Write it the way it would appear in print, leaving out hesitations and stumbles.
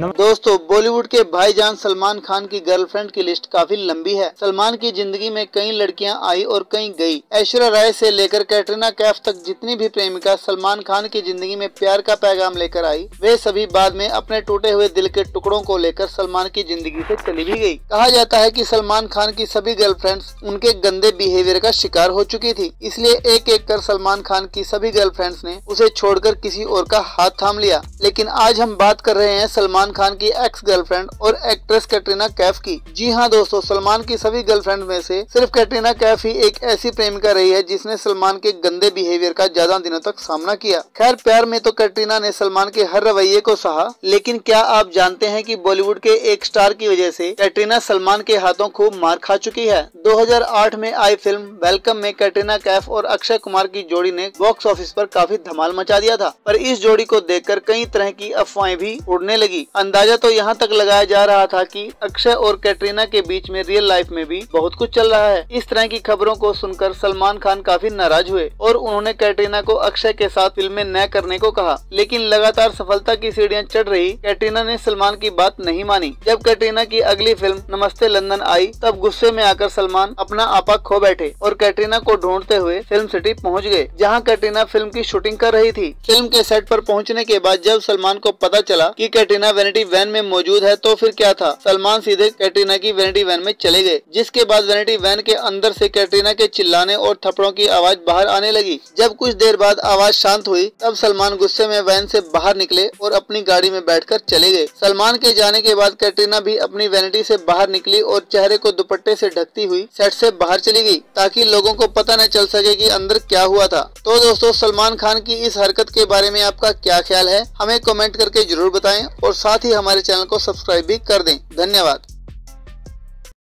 दोस्तों, बॉलीवुड के भाईजान सलमान खान की गर्लफ्रेंड की लिस्ट काफी लंबी है। सलमान की जिंदगी में कई लड़कियां आई और कई गई। ऐश्वर्या राय से लेकर कैटरीना कैफ तक जितनी भी प्रेमिका सलमान खान की जिंदगी में प्यार का पैगाम लेकर आई, वे सभी बाद में अपने टूटे हुए दिल के टुकड़ों को लेकर सलमान की जिंदगी से चली भी गई। कहा जाता है कि सलमान खान की सभी गर्लफ्रेंड्स उनके गंदे बिहेवियर का शिकार हो चुकी थी, इसलिए एक एक कर सलमान खान की सभी गर्लफ्रेंड्स ने उसे छोड़कर किसी और का हाथ थाम लिया। लेकिन आज हम बात कर रहे हैं सलमान खान की एक्स गर्लफ्रेंड और एक्ट्रेस कैटरीना कैफ की। जी हाँ दोस्तों, सलमान की सभी गर्लफ्रेंड में से सिर्फ कैटरीना कैफ ही एक ऐसी प्रेमिका रही है जिसने सलमान के गंदे बिहेवियर का ज्यादा दिनों तक सामना किया। खैर, प्यार में तो कैटरीना ने सलमान के हर रवैये को सहा, लेकिन क्या आप जानते हैं कि बॉलीवुड के एक स्टार की वजह से कैटरीना सलमान के हाथों खूब मार खा चुकी है। 2008 में आई फिल्म वेलकम में कैटरीना कैफ और अक्षय कुमार की जोड़ी ने बॉक्स ऑफिस पर काफी धमाल मचा दिया था, पर इस जोड़ी को देखकर कई तरह की अफवाहें भी उड़ने लगी। अंदाजा तो यहाँ तक लगाया जा रहा था कि अक्षय और कैटरीना के बीच में रियल लाइफ में भी बहुत कुछ चल रहा है। इस तरह की खबरों को सुनकर सलमान खान काफी नाराज हुए और उन्होंने कैटरीना को अक्षय के साथ फिल्में न करने को कहा। लेकिन लगातार सफलता की सीढ़ियां चढ़ रही कैटरीना ने सलमान की बात नहीं मानी। जब कैटरीना की अगली फिल्म नमस्ते लंदन आई, तब गुस्से में आकर सलमान अपना आपा खो बैठे और कैटरीना को ढूंढते हुए फिल्म सिटी पहुँच गए, जहाँ कैटरीना फिल्म की शूटिंग कर रही थी। फिल्म के सेट पर पहुँचने के बाद जब सलमान को पता चला कि कैटरीना वैनिटी वैन में मौजूद है, तो फिर क्या था, सलमान सीधे कैटरीना की वैनिटी वैन में चले गए, जिसके बाद वैनिटी वैन के अंदर से कैटरीना के चिल्लाने और थप्पड़ों की आवाज बाहर आने लगी। जब कुछ देर बाद आवाज शांत हुई, तब सलमान गुस्से में वैन से बाहर निकले और अपनी गाड़ी में बैठकर चले गए। सलमान के जाने के बाद कैटरीना भी अपनी वैनिटी से बाहर निकली और चेहरे को दुपट्टे से ढकती हुई सेट से बाहर चली गई, ताकि लोगों को पता न चल सके कि अंदर क्या हुआ था। तो दोस्तों, सलमान खान की इस हरकत के बारे में आपका क्या ख्याल है, हमें कमेंट करके जरूर बताएं और साथ ही हमारे चैनल को सब्सक्राइब भी कर दें। धन्यवाद।